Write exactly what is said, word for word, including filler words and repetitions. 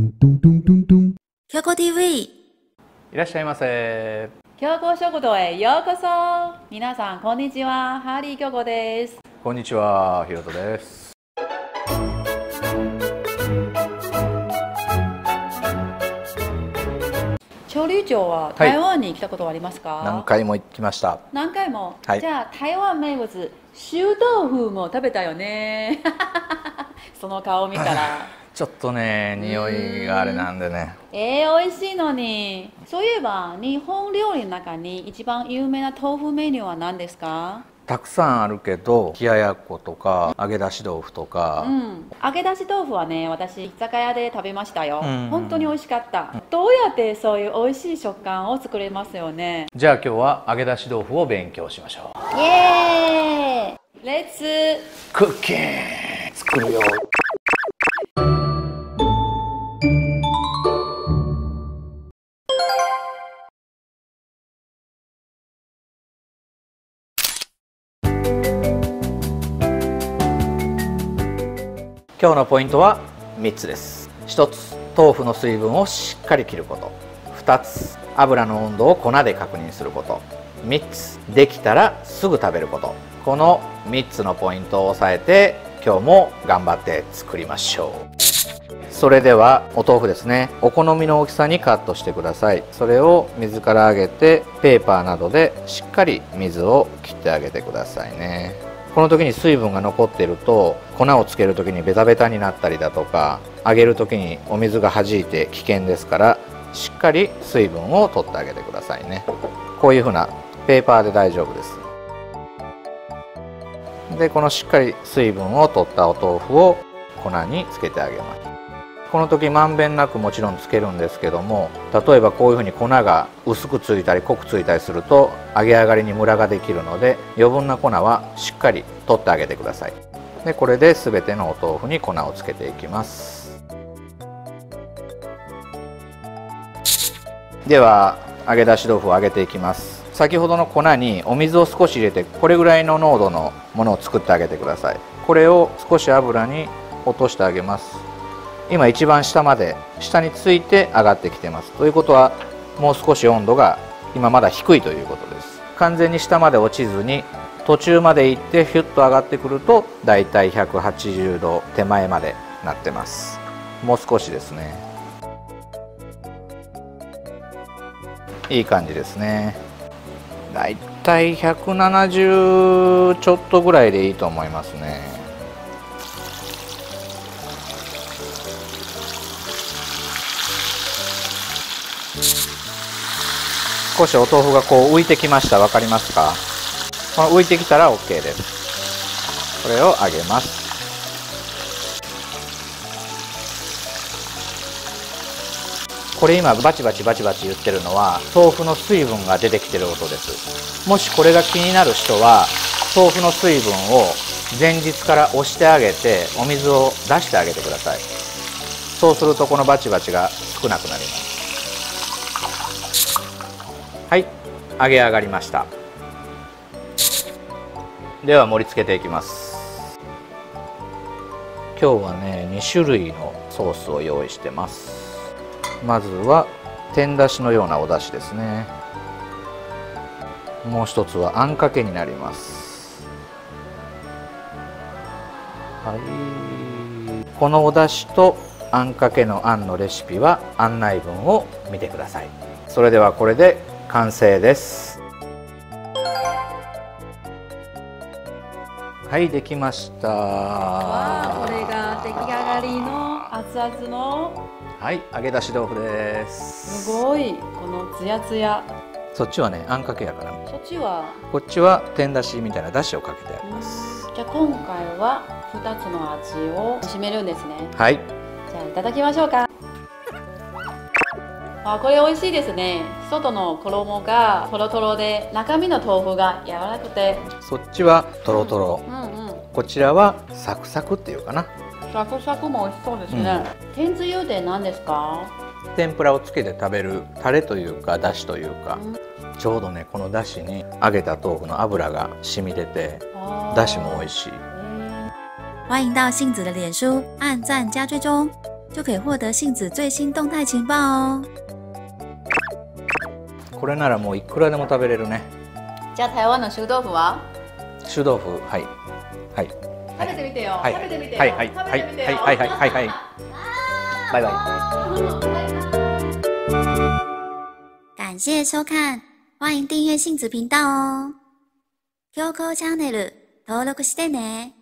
京子 ティーブイ。 いらっしゃいませ。 京子食堂へようこそ。皆さんこんにちは、ハリー京子です。 こんにちは、ひろとです。 調理長は台湾に来たことはありますか？ 何回も行きました。 何回も、 はい、 じゃあ台湾名物臭豆腐も食べたよね。その顔見たらちょっとね、匂いがあれなんでね。 えー、美味しいのに。そういえば日本料理の中に一番有名な豆腐メニューは何ですか？ たくさんあるけど、冷ややっことか揚げ出し豆腐とか、 うん、揚げ出し豆腐はね、私居酒屋で食べましたよ。 うん、 本当に美味しかった、うん、どうやってそういう美味しい食感を作れますよね。 じゃあ今日は揚げ出し豆腐を勉強しましょう。イエーイ、レッツクッキング作るよ。今日のポイントはみっつです。ひとつ、豆腐の水分をしっかり切ること。ふたつ、油の温度を粉で確認すること。みっつ、できたらすぐ食べること。このみっつのポイントを押さえて今日も頑張って作りましょう。それではお豆腐ですね、お好みの大きさにカットしてください。それを水から上げてペーパーなどでしっかり水を切ってあげてくださいね。この時に水分が残っていると粉をつける時にベタベタになったりだとか、揚げる時にお水が弾いて危険ですから、しっかり水分を取ってあげてくださいね。こういうふうなペーパーで大丈夫です。でこのしっかり水分を取ったお豆腐を粉につけてあげます。この時まんべんなくもちろんつけるんですけども、例えばこういうふうに粉が薄くついたり濃くついたりすると揚げ上がりにムラができるので、余分な粉はしっかり取ってあげてください。でこれで全てのお豆腐に粉をつけていきます。では揚げ出し豆腐を揚げていきます。先ほどの粉にお水を少し入れて、これぐらいの濃度のものを作ってあげてください。これを少し油に落としてあげます。今一番下まで下について上がってきてます。ということはもう少し温度が今まだ低いということです。完全に下まで落ちずに途中まで行ってヒュッと上がってくるとだいたいひゃくはちじゅうど手前までなってます。もう少しですね。いい感じですね。だいたいひゃくななじゅうちょっとぐらいでいいと思いますね。少しお豆腐がこう浮いてきました。分かりますか？この浮いてきたら オーケー です。これを揚げます。これ今バチバチバチバチ言ってるのは豆腐の水分が出てきてる音です。もしこれが気になる人は豆腐の水分を前日から押してあげてお水を出してあげてください。そうするとこのバチバチが少なくなります。はい、揚げ上がりました。では盛り付けていきます。今日はねに種類のソースを用意してます。まずは天だしのようなお出汁ですね。もう一つはあんかけになります。はい、このお出汁とあんかけのあんのレシピは案内文を見てください。それではこれで完成です。はい、できました。 わあ、これが出来上がりの熱々の、 はい、揚げ出し豆腐です。 すごい、このツヤツヤ。 そっちはね、あんかけやから。 そっちはこっちは天だしみたいなだしをかけてあります。 じゃあ今回はふたつの味を締めるんですね。 はい。 じゃあいただきましょうか。あ、これ美味しいですね。外の衣がトロトロで中身の豆腐が柔らかくて、 そっちはトロトロ、 うんうんうん、 こちらはサクサクっていうかな。 サクサクも美味しそうですね。うん、天つゆって何ですか？ 天ぷらをつけて食べるタレというかだしというか、うん、ちょうどねこのだしに揚げた豆腐の油が染み出てだしも美味しい。 欢迎到杏子的脸书按赞加追踪， 就可以获得杏子最新动态情报哦。 これならもういくらでも食べれるね。 じゃあ台湾の臭豆腐は？ 臭豆腐、はいはい。 食べてみてよ。 はい食べてみてよ。 はいはいはいはいはいはいはいはい。バイバイ。 感谢收看，欢迎订阅杏子频道哦。Q Q チャンネル登録してね。